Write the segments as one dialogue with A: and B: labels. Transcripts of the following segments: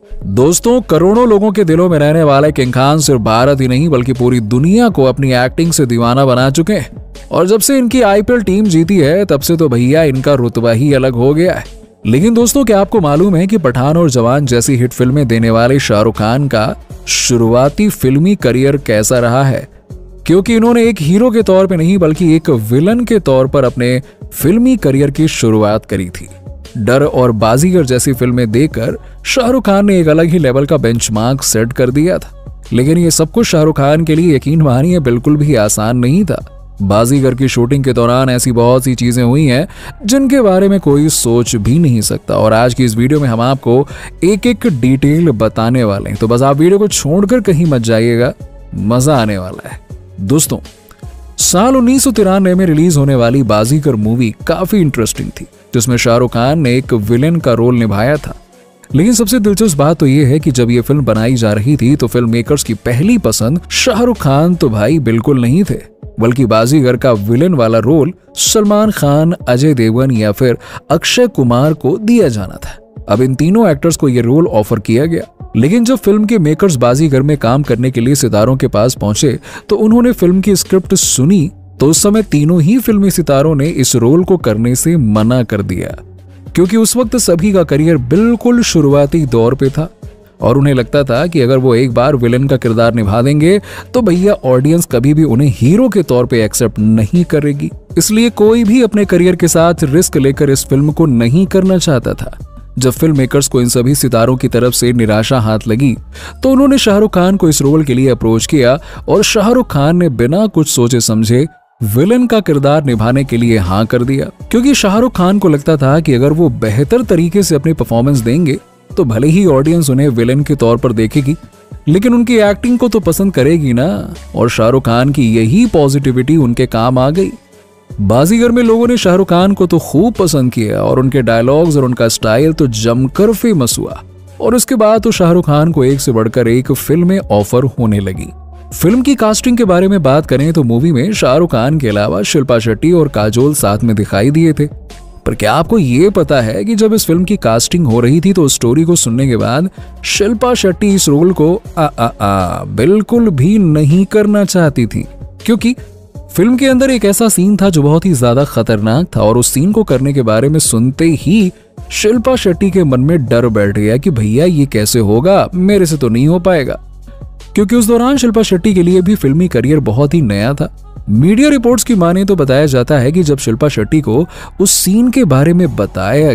A: दोस्तों, करोड़ों लोगों के दिलों में रहने वाले किंग खान सिर्फ भारत ही नहीं बल्कि पूरी दुनिया को अपनी एक्टिंग से दीवाना बना चुके हैं। और जब से इनकी आईपीएल टीम जीती है तब से तो भैया इनका रुतबा ही अलग हो गया है। लेकिन दोस्तों, क्या आपको मालूम है कि पठान और जवान जैसी हिट फिल्में देने वाले शाहरुख खान का शुरुआती फिल्मी करियर कैसा रहा है? क्योंकि इन्होंने एक हीरो के तौर पे नहीं बल्कि एक विलन के तौर पर अपने फिल्मी करियर की शुरुआत करी थी। डर और बाजीगर जैसी फिल्में देकर शाहरुख खान ने एक अलग ही लेवल का बेंचमार्क सेट कर दिया था। लेकिन ये सब कुछ शाहरुख खान के लिए यकीन मानिए बिल्कुल भी आसान नहीं था। बाजीगर की शूटिंग के दौरान ऐसी बहुत सी चीजें हुई हैं जिनके बारे में कोई सोच भी नहीं सकता। और आज की इस वीडियो में हम आपको एक एक डिटेल बताने वाले हैं, तो बस आप वीडियो को छोड़कर कहीं मत जाइएगा, मजा आने वाला है। दोस्तों, साल 1993 में रिलीज होने वाली बाजीगर मूवी काफी इंटरेस्टिंग थी, जिसमें शाहरुख खान ने एक विलेन का रोल निभाया था। लेकिन सबसे दिलचस्प बात तो यह है कि जब यह फिल्म बनाई जा रही थी तो फिल्म मेकर्स की पहली पसंद शाहरुख खान तो भाई बिल्कुल नहीं थे, बल्कि बाजीगर का विलेन वाला रोल सलमान खान, अजय देवगन या फिर अक्षय कुमार को दिया जाना था। अब इन तीनों एक्टर्स को यह रोल ऑफर किया गया। लेकिन जब फिल्म के मेकर्स बाजीगर में काम करने के लिए सितारों के पास पहुंचे तो उन्होंने फिल्म की स्क्रिप्ट सुनी तो उस समय तीनों ही फिल्मी सितारों ने इस रोल को करने से मना कर दिया, क्योंकि उस वक्त सभी का करियर बिल्कुल शुरुआती दौर पे था और उन्हें लगता था कि अगर वो एक बार विलेन का किरदार निभा देंगे तो भैया ऑडियंस कभी भी उन्हें हीरो के तौर पे एक्सेप्ट नहीं करेगी। इसलिए कोई भी अपने करियर के साथ रिस्क लेकर इस फिल्म को नहीं करना चाहता था। जब फिल्म मेकर्स को इन सभी सितारों की तरफ से निराशा हाथ लगी तो उन्होंने शाहरुख खान को इस रोल के लिए अप्रोच किया और शाहरुख खान ने बिना कुछ सोचे समझे विलेन का किरदार निभाने के लिए हाँ कर दिया, क्योंकि शाहरुख खान को लगता था कि अगर वो बेहतर तरीके से अपनी परफॉर्मेंस देंगे तो भले ही ऑडियंस उन्हें विलेन के तौर पर देखेगी लेकिन उनकी एक्टिंग को तो पसंद करेगी ना। और शाहरुख खान की यही पॉजिटिविटी उनके काम आ गई। बाजीगर में लोगों ने शाहरुख खान को तो खूब पसंद किया और उनके डायलॉग्स और उनका स्टाइल तो जमकर फेमस हुआ। और उसके बाद तो शाहरुख खान को एक से बढ़कर एक फिल्में ऑफर होने लगी। फिल्म की कास्टिंग के बारे में बात करें तो मूवी में शाहरुख खान के अलावा शिल्पा शेट्टी और काजोल साथ में दिखाई दिए थे। पर क्या आपको ये पता है कि जब इस फिल्म की कास्टिंग हो रही थी तो स्टोरी को सुनने के बाद शिल्पा शेट्टी इस रोल को बिल्कुल भी नहीं करना चाहती थी, क्योंकि फिल्म के अंदर एक ऐसा सीन था जो बहुत ही ज्यादा खतरनाक था और उस सीन को करने के बारे में सुनते ही शिल्पा शेट्टी के मन में डर बैठ गया कि भैया ये कैसे होगा, मेरे से तो नहीं हो पाएगा। क्योंकि उस दौरान शिल्पा शेट्टी के लिए भी फिल्मी करियर बहुत ही नया था। मीडिया रिपोर्ट्स की माने तो बताया जाता है कि जब शिल्पा शेट्टी को उस सीन के बारे में बताया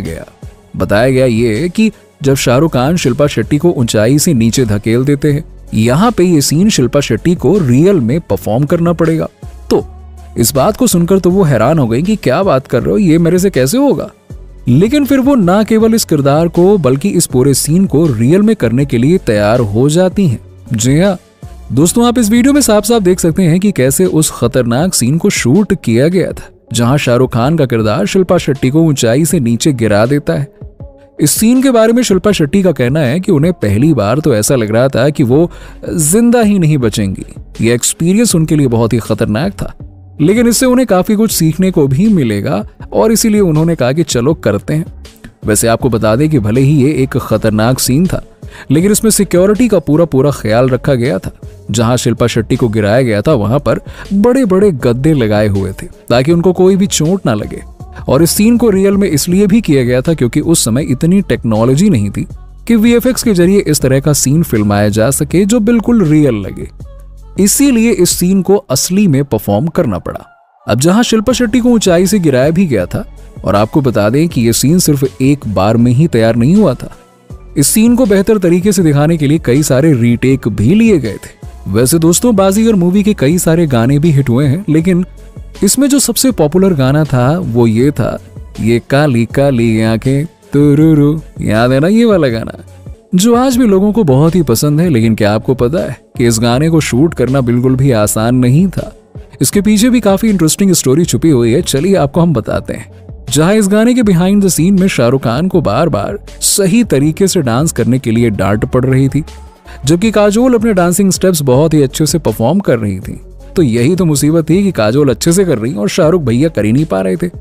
A: गया ये कि जब शाहरुख खान शिल्पा शेट्टी को ऊंचाई से नीचे धकेल देते हैं, यहाँ पे ये सीन शिल्पा शेट्टी को रियल में परफॉर्म करना पड़ेगा। तो इस बात को सुनकर तो वो हैरान हो गई कि क्या बात कर रहे हो, ये मेरे से कैसे होगा। लेकिन फिर वो ना केवल इस किरदार को बल्कि इस पूरे सीन को रियल में करने के लिए तैयार हो जाती हैं। जी हाँ दोस्तों, आप इस वीडियो में साफ साफ देख सकते हैं कि कैसे उस खतरनाक सीन को शूट किया गया था जहां शाहरुख खान का किरदार शिल्पा शेट्टी को ऊंचाई से नीचे गिरा देता है। इस सीन के बारे में शिल्पा शेट्टी का कहना है कि उन्हें पहली बार तो ऐसा लग रहा था कि वो जिंदा ही नहीं बचेंगी। ये एक्सपीरियंस उनके लिए बहुत ही खतरनाक था, लेकिन इससे उन्हें काफी कुछ सीखने को भी मिलेगा और इसीलिए उन्होंने कहा कि चलो करते हैं। वैसे आपको बता दें कि भले ही ये एक खतरनाक सीन था लेकिन इसमें सिक्योरिटी का पूरा ख्याल रखा गया था। जहां शिल्पा शेट्टी को गिराया गया था वहां पर बड़े बड़े गद्दे लगाए हुए थे ताकि उनको कोई भी चोट ना लगे। और इस सीन को रियल में इसलिए भी किया गया था क्योंकि उस समय इतनी टेक्नोलॉजी नहीं थी कि वीएफएक्स के जरिए इस तरह का सीन फिल्माया जा सके जो बिल्कुल रियल लगे। इसीलिए इस सीन को असली में परफॉर्म करना पड़ा। अब जहां शिल्पा शेट्टी को ऊंचाई से गिराया भी गया था, और आपको बता दें कि यह सीन सिर्फ एक बार में ही तैयार नहीं हुआ था। इस सीन को बेहतर तरीके से दिखाने के लिए कई सारे रीटेक भी लिए गए थे। वैसे दोस्तों, बाजीगर मूवी के कई सारे गाने भी हिट हुए हैं, लेकिन इसमें जो सबसे पॉपुलर गाना था वो ये था, ये काली काली आंखें तुरुरु, याद है ना ये वाला गाना, जो आज भी लोगों को बहुत ही पसंद है। लेकिन क्या आपको पता है कि इस गाने को शूट करना बिल्कुल भी आसान नहीं था। इसके पीछे भी काफी इंटरेस्टिंग स्टोरी छुपी हुई है, चलिए आपको हम बताते हैं। जहां इस गाने के बिहाइंड द सीन में शाहरुख खान को बार बार सही तरीके से डांस करने के लिए डांट पड़ रही थी, जबकि काजोल अपने डांसिंग स्टेप्स बहुत ही अच्छे से परफॉर्म कर रही थी। तो यही तो मुसीबत थी कि काजोल अच्छे से कर रही और शाहरुख भैया कर ही नहीं पा रहे थे।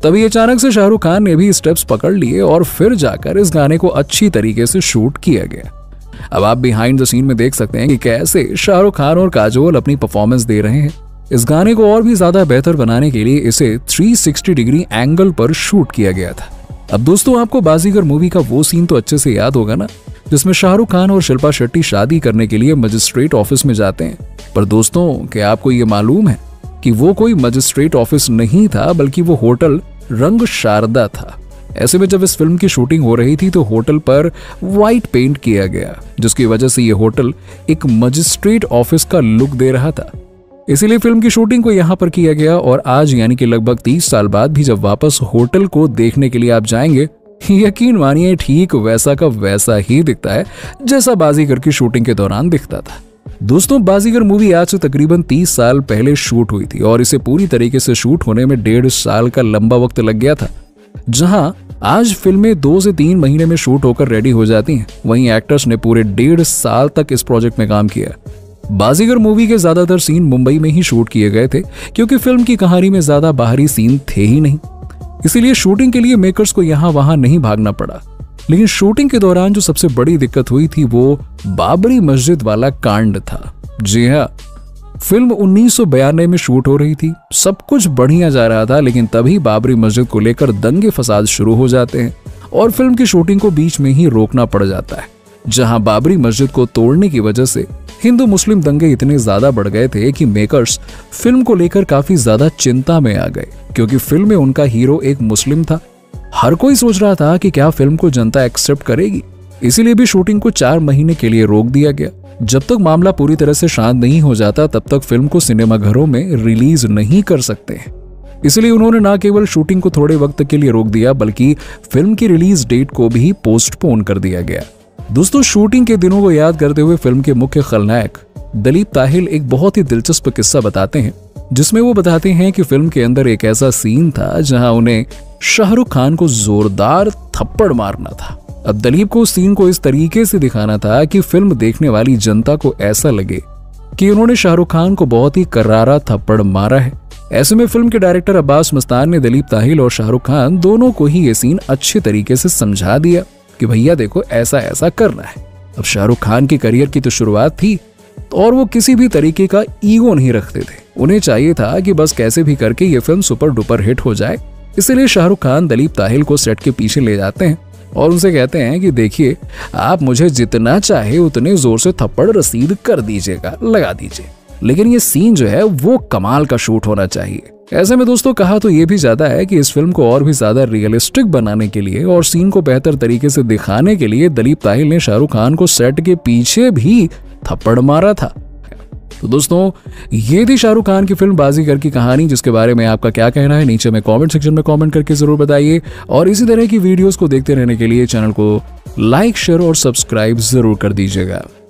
A: तभी अचानक से शाहरुख खान ने भी स्टेप्स पकड़ लिए और फिर जाकर इस गाने को अच्छी तरीके से शूट किया गया। अब आप बिहाइंड द सीन में देख सकते हैं कि कैसे शाहरुख खान और काजोल अपनी परफॉर्मेंस दे रहे हैं। इस गाने को और भी ज्यादा बेहतर बनाने के लिए इसे 360 डिग्री एंगल पर शूट किया गया था। अब दोस्तों, आपको बाजीगर मूवी का वो सीन तो अच्छे से याद होगा ना, जिसमें शाहरुख खान और शिल्पा शेट्टी शादी करने के लिए मजिस्ट्रेट ऑफिस में जाते हैं। पर दोस्तों, क्या आपको ये मालूम है कि वो कोई मजिस्ट्रेट ऑफिस नहीं था, बल्कि वो होटल रंग शारदा था। ऐसे में जब इस फिल्म की शूटिंग हो रही थी तो होटल पर व्हाइट पेंट किया गया, जिसकी वजह से ये होटल एक मजिस्ट्रेट ऑफिस का लुक दे रहा था। इसीलिए फिल्म की शूटिंग को यहाँ पर किया गया और आज यानी कि लगभग 30 साल बाद भी जब वापस होटल को देखने के लिए आप जाएंगे, यकीन मानिए ठीक वैसा का वैसा ही दिखता है जैसा बाजीगर की शूटिंग के दौरान दिखता था। दोस्तों, बाजीगर मूवी आज से तकरीबन 30 साल पहले शूट हुई थी और इसे पूरी तरीके से शूट होने में 1.5 साल का लंबा वक्त लग गया था। जहां आज फिल्में 2 से 3 महीने में शूट होकर रेडी हो जाती हैं, वहीं एक्टर्स ने पूरे 1.5 साल तक इस प्रोजेक्ट में काम किया। बाजीगर मूवी के ज्यादातर सीन मुंबई में ही शूट किए गए थे, क्योंकि फिल्म की कहानी में ज्यादा बाहरी सीन थे ही नहीं। इसीलिए शूटिंग के लिए मेकर्स को यहाँ वहां नहीं भागना पड़ा। लेकिन शूटिंग के दौरान जो सबसे बड़ी दिक्कत हुई थी वो बाबरी मस्जिद वाला कांड था। जी हाँ, फिल्म 1992 में शूट हो रही थी, सब कुछ बढ़िया जा रहा था, लेकिन तभी बाबरी मस्जिद को लेकर दंगे फसाद शुरू हो जाते हैं और फिल्म की शूटिंग को बीच में ही रोकना पड़ जाता है। जहां बाबरी मस्जिद को तोड़ने की वजह से हिंदू मुस्लिम दंगे इतने ज्यादा बढ़ गए थे कि मेकर्स फिल्म को लेकर काफी ज्यादा चिंता में आ गए, क्योंकि फिल्म में उनका हीरो एक मुस्लिम था। हर कोई सोच रहा था कि क्या फिल्म को जनता एक्सेप्ट करेगी, इसीलिए भी शूटिंग को 4 महीने के लिए रोक दिया गया। जब तक मामला पूरी तरह से शांत नहीं हो जाता तब तक फिल्म को सिनेमाघरों में रिलीज नहीं कर सकते। इसलिए उन्होंने न केवल शूटिंग को थोड़े वक्त के लिए रोक दिया, बल्कि फिल्म की रिलीज डेट को भी पोस्टपोन कर दिया गया। दोस्तों, शूटिंग के दिनों को याद करते हुए फिल्म के मुख्य खलनायक दिलीप ताहिल एक बहुत ही दिलचस्प किस्सा बताते हैं, जिसमें वो बताते हैं कि फिल्म के अंदर एक ऐसा सीन था जहां उन्हें शाहरुख खान को जोरदार थप्पड़ मारना था। अब दिलीप को उस सीन को इस तरीके से दिखाना था कि फिल्म देखने वाली जनता को ऐसा लगे कि उन्होंने शाहरुख खान को बहुत ही करारा थप्पड़ मारा है। ऐसे में फिल्म के डायरेक्टर अब्बास मस्तान ने दिलीप ताहिल और शाहरुख खान दोनों को ही ये सीन अच्छे तरीके से समझा दिया कि भैया देखो, ऐसा ऐसा करना है। अब शाहरुख खान की करियर की तो शुरुआत थी और वो किसी भी तरीके का ईगो नहीं रखते थे। उन्हें चाहिए था कि बस कैसे भी करके ये फिल्म सुपर डुपर हिट हो जाए। इसलिए शाहरुख खान दिलीप ताहिल को सेट के पीछे ले जाते हैं और उनसे कहते हैं कि देखिए, आप मुझे जितना चाहे उतने जोर से थप्पड़ रसीद कर दीजिएगा, लगा दीजिए, लेकिन ये सीन जो है वो कमाल का शूट होना चाहिए। ऐसे में दोस्तों, कहा तो ये भी जाता है कि इस फिल्म को और भी ज्यादा रियलिस्टिक बनाने के लिए और सीन को बेहतर तरीके से दिखाने के लिए दिलीप ताहिल ने शाहरुख खान को सेट के पीछे भी थप्पड़ मारा था। तो दोस्तों, ये थी शाहरुख खान की फिल्म बाजीगर की कहानी, जिसके बारे में आपका क्या कहना है नीचे में कमेंट सेक्शन में कमेंट करके जरूर बताइए। और इसी तरह की वीडियोस को देखते रहने के लिए चैनल को लाइक, शेयर और सब्सक्राइब जरूर कर दीजिएगा।